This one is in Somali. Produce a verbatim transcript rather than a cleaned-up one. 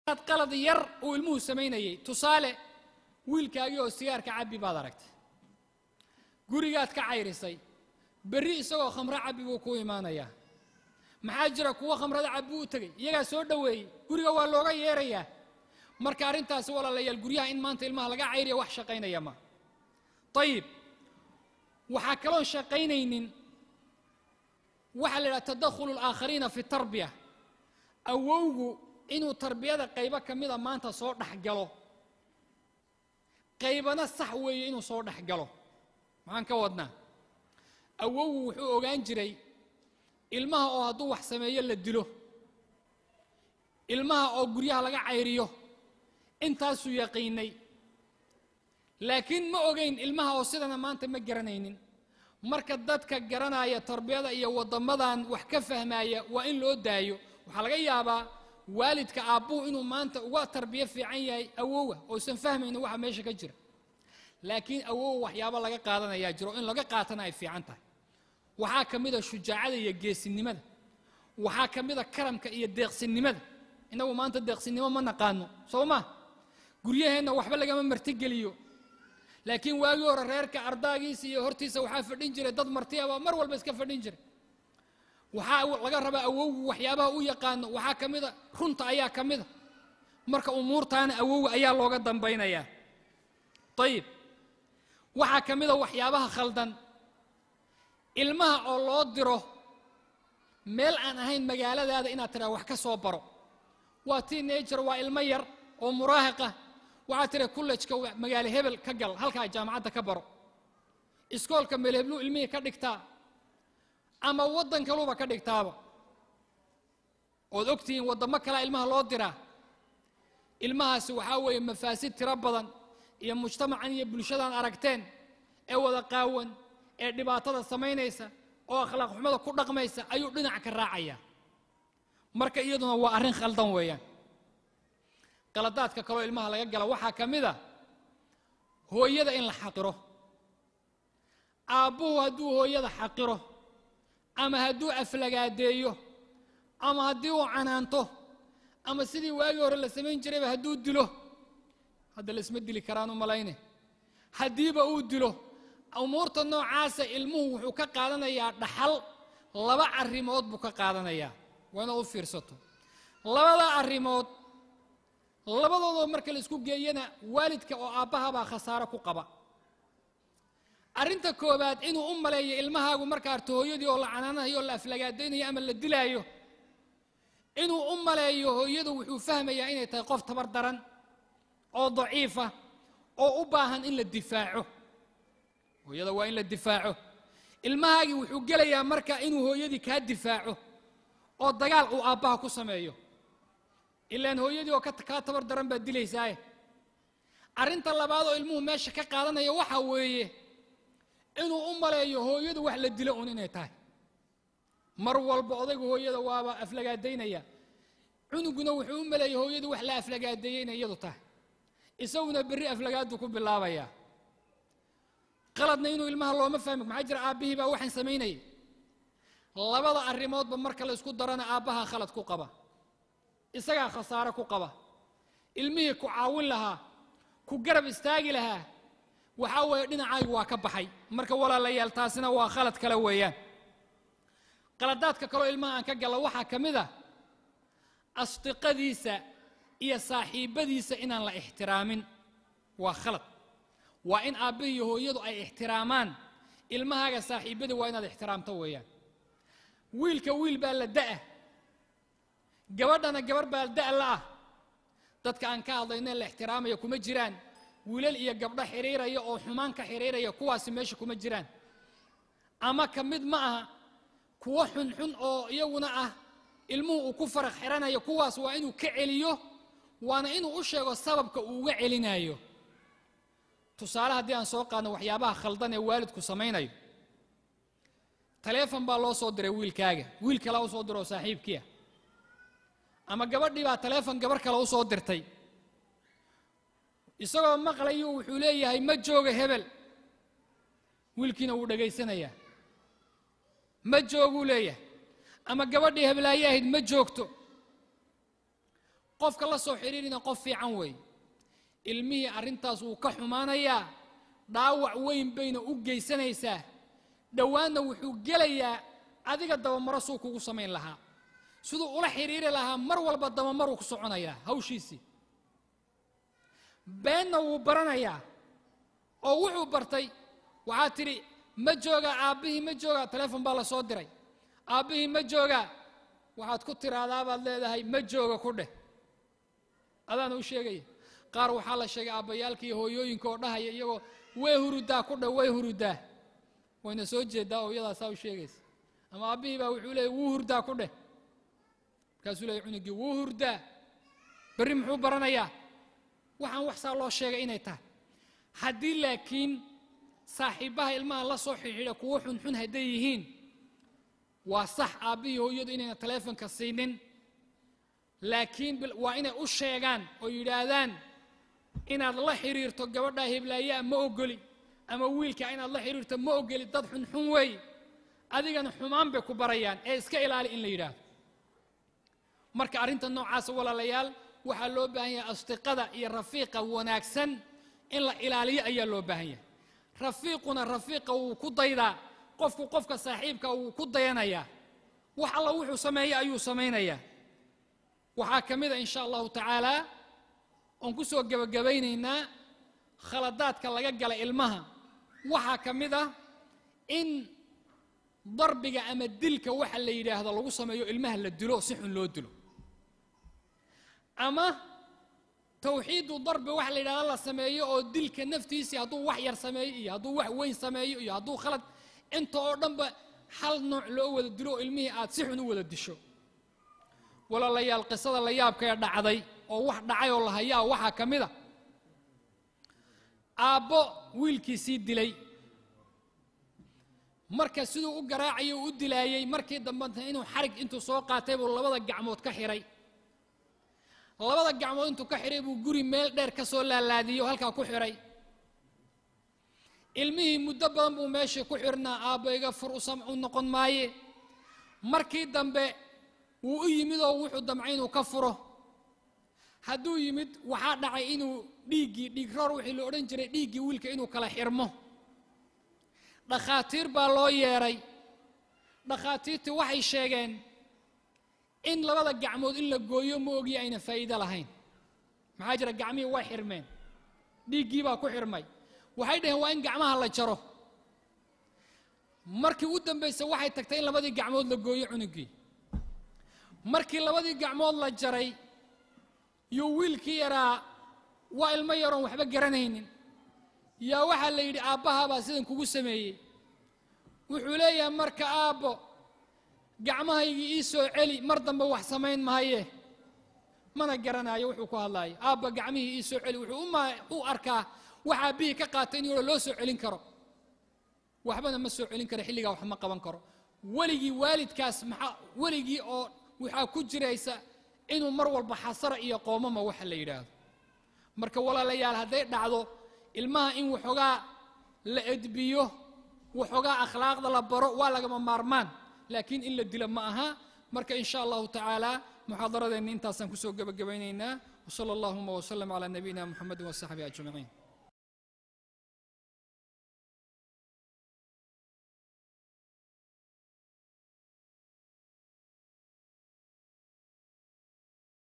qalad yar oo ilmuhu sameynayay tusaale wiilkaagii oo sigaarka cabbi baad aragtay gurigaad ka cayrisay bari isagoo khamro cabbi buu ku imaanayaa maxaa jira kuwa khamrada cabbi u tagay iyaga soo dhaweeyay guriga waa looga yeerayaa marka arintaas walaalayaal guriyaha in maanta ilmaha laga cayriyo wax shaqaynaya ma طيب waxa kale oo shaqaynaynin waxa la tadakhul al-aakharina fi tarbiya awowgu inuu tarbiyada qayba kamida maanta soo dhaxgalo qaybana sax weeye inuu soo dhaxgalo maxaan ka wadnaa awowgu wuxuu ogaan jiray ilmaha oo hadduu wax sameeyo la dilo ilmaha oo guryaha laga cayriyo intaasuu yaqiinay laakiin ma ogeyn ilmaha oo sidana maanta ma garanaynin marka dadka garanaya tarbiyada iyo wadamadan wax ka fahmaya waa in loo daayo waxa laga yaabaa waalidka aabbuhu inuu maanta uga tarbiya fiican yahay awowga oo san fahmayno waxa meesha ka jira laakiin awow waxyaabo laga qaadanaya jiro in laga qaatana ay fiican tahay waxa kamida shujaacada iyo geesinimada waxa kamida karamka iyo deeqsinimada inagu maanta deeqsinimo ma naqaano sooma guryaheena waxba laga marti geliyo laakiin waagi hore reerka ardaagiisa iyo hortiisa waxa fadhin jiray dad martiyaba mar walba iska fadhin jiray waxa laga rabaa awowgu waxyaabaha u yaqaan waxa kamida runta ayaa kamida marka umuurtaana awowga ayaa looga dambeynaya طيب waxa kamida waxyaabaha khaldan ilmaha oo loo diro meel aan ahayn magaaladaada inaad tira wax ka soo baro waa teenager waa ilmo yar oo muraahiqa waxa tira college-ka magaalo hebel ka gal halka jaamacadda ka baro iskoolka meel heblu ilmihi ka dhigtaa ama wadan kaluba ka dhigtaaba oo ogtiin wadamo kala ilmaha loo diraa ilmahaasi waxa weeye mafaasid tira badan iyo mujtamacan iyo bulshadan aragteen ee wada qaawan ee dhibaatada sameynaysa oo akhlaaq xumada ku dhaqmaysa ayuu dhinac ka raacaya marka iyaduna waa arrin khaldan weeyaan qaladaadka kale ilmaha laga gala waxa kamida hooyada in la xaqiro aabbuhu hadduu hooyada xaqiro ama hadduu aflagaadeeyo ama haddii uu canaanto ama sidii waagi hore la samayn jirayba hadduu dilo hadda la isma dili karaan u malayne haddiiba uu dilo umuurta noocaasa ilmuhu wuxuu ka qaadanayaa dhaxal laba arrimood buu ka qaadanayaa waana u fiirsato labada arrimood labadooda marka la isku geeyana waalidka oo aabbaha baa khasaaro ku qaba arrinta koobaad inuu u maleeyo ilmahaagu marka arto hooyadii oo la canaanayo la aflagaadeynayo ama la dilaayo inuu u maleeyo hooyadu wuxuu fahmayaa inay tahay qof tabar daran oo daciifa oo u baahan in la difaaco hooyada waa in la difaaco ilmahaagi wuxuu gelayaa marka inuu hooyadii ka difaaco oo dagaal uu aabbaha ku sameeyo ilaan hooyadii oo ka tabar daran baa dilaysaa arrinta labaad oo ilmuhu meesha ka qaadanayo waxa weeye inuu u maleeyo hooyadu wax la dilo un inay tahay mar walba odaygu hooyada waaba aflagaadeynaya cunuguna wuxuu u maleeyo hooyadu wax la aflagaadeeyay inay iyadu tahay isaguna berri aflagaadu ku bilaabaya qaladna inuu ilmaha looma fahmo maxaa jira aabbihii baa waxaan samaynayay labada arrimoodba marka la isku darana aabbaha khalad ku qaba isagaa khasaaro ku qaba ilmihii ku caawin lahaa ku garab istaagi lahaa waxa weeye dhinacaygu waa ka baxay marka walaalayaal taasina waa khalad kale weeyaan qaladaadka kale ilmaha aan ka gala waxaa kamid ah asdiqadiisa iyo saaxiibadiisa inaan la ixtiraamin waa khalad waa in aabbihi iyo hooyadu ay ixtiraamaan ilmahaaga saaxiibada waa inaad ixtiraamto weeyaan wiilka wiil baa la da'a gabadhana gabar baa da' la ah dadka aan ka hadlayna la ixtiraamayo kuma jiraan wiilal iyo gabdho xiriiraya oo xumaan ka xiriiraya kuwaasi meesha kuma jiraan ama ka mid ma aha kuwa xun xun oo iyaguna ah ilmuhu uu ku farax xiranayo kuwaas waa inuu ka celiyo waana inuu u sheego sababka uu uga celinayo tusaale haddii aan soo qaadno waxyaabaha khaldan ee waalidku samaynayo taleefon baa loo soo diray wiilkaaga wiil kale u soo diro saaxiibkiia ama gabadhii baa taleefon gabar kale u soo dirtay isagoo maqlayo wuxuu leeyahay ma jooga hebel wiilkiina wuu dhageysanayaa ma jooguu leeyahay ama gabadhii heblaayay ahayd ma joogto قف كلا سو حريرنا قف في عنوي المي أرنتاس وكحمانيا داوع وين بين أوجي سنيسه دوانا وحوجليا أذيك الدوام مرسوك وصمين لها سدو ولا حرير لها مر ولا بدوام مر وكسعنايا هوشيسي بيننا وبرنايا أو وحو برتي وعاتري مجوجا أبيه مجوجا تلفون بالا صدري أبيه مجوجا وعاد كتر هذا بعد هاي مجوجا كله هذا نوشي جاي قارو حال الشيء أبيالك هو يوين كورنا هاي يو ويهردا كله ويهردا وين سوجي دا ويلا ساوي شيء أما أبيه بقوله ويهردا كله كاسوله يعنيك ويهردا بريمحو برنايا وحن وحصل الله شيء إنيته هدي لكن صاحبها الماء الله صحيح لك وحن حن هديهين وصح أبيه يد إننا تلفون كسينين لكن بال... وإن أشيغان ويرادان إن الله حرير تجاوبنا هبلايا ما أقولي أما ويلك إن الله حرير تما أقولي ضد حن حنوي أديك أن حمام بكبريان إيش كإلى إن ليرا مرك أرنت النوع عاس ولا ليال وحلو بهي أصدقاء الرفيقة وناكسن إلا إلى لي أي لو بهي رفيقنا رفيق وكضيدا قفك قفك صاحبك وكضينا يا وحلا وحو سمايا أيو سمينا يا وحاكمدا إن شاء الله تعالى أنكسو جبجبيننا خلطات كلا جل علمها وحاكمدا إن ضربك أما الدلك وحل اللي يده هذا لو سمايو علمها اللي الدلو صحن لو الدلو أما توحيد وضرب وحل إلى الله سمايه أو دلك نفتيسي هذو وحير سمايه هذو وح وين سمايه هذو خلط أنت أردن حل نوع لو الدلو علمي أتسحن ولا الدشو ولا ليال القصة اللي يابك يرد عضي أو واحد دعي والله يا وحى كمذا أبو ويلكي سيد لي مركز سدو قراعي ودلاي مركز دمبنت إنه حرق أنتو سوقاتي والله وضع جعمود كحري labada gacmood intuu ka xiray buu guri meel dheer ka soo laalaadiyo halka ku xiray ilmihii muddo badan buu meesha ku xirnaa aabayga fur u samcu noqon maaye markii dambe wuu u yimid oo wuxuu damcay inuu ka furo hadduu yimid waxaa dhacay inuu dhiiggii dhiig roor wixii la odhan jiray dhiiggii wiilka inuu kala xirmo dhakhaatiir baa loo yeeray dhakhaatiirtii waxay sheegeen إن لبض الجعمود إلا جويو موجي أين فايدة لهين محاجر الجعمية واحد حرمين دي جيبها كو حرمي وهيدا هو إن جعمها الله يشره مركي ودن بيس واحد تكتين لبض الجعمود لجويو عنقي مركي لبض الجعمود الله جري يويل كيرا وائل ما يرون وحبا جرانين يا واحد اللي يدي أباها باسدن كوكو سمي وحوليا مركا أبو gacmaha ii soo celi mar dambe wax sameyn maaye mana garanayo wuxuu ku hadlay aabba gacmihii ii soo celi wuxuu uma u arkaa waxa bii ka qaatay inuu loo soo celin karo waxbana ma soo celin karo xilliga wax ma qaban karo waligii waalidkaas maxaa waligii oo waxa ku jiraysa inuu mar walba xasara iyo qoomama wax la yiraahdo marka walaalayaal haday dhacdo ilmaha in waxogaa la edbiyo waxogaa akhlaaqda la baro waa laga maarmaan لكن إلا الدلم معها مركا إن شاء الله تعالى محاضرة إن أنت سنكسو جب جبينينا وصلى اللهم وسلم على نبينا محمد وصحبه أجمعين.